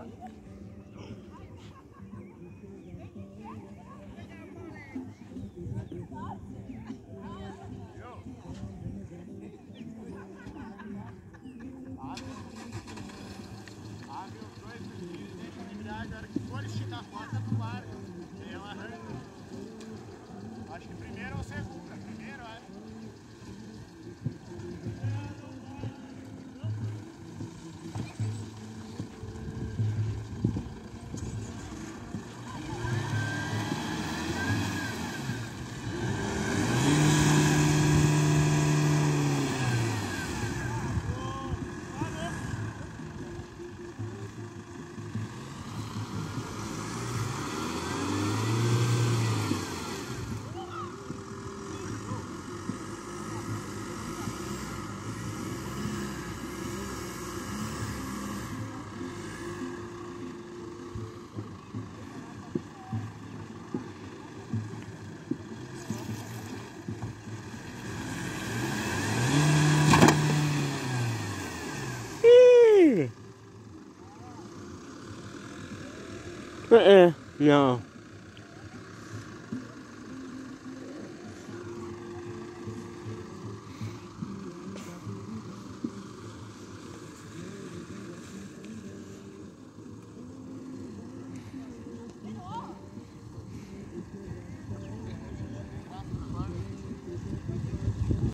Abre os dois filhos, deixa de virar, agora que for esticar a porta do barco. Ela arranca. Acho que primeiro ou segunda. Primeiro, acho. Não.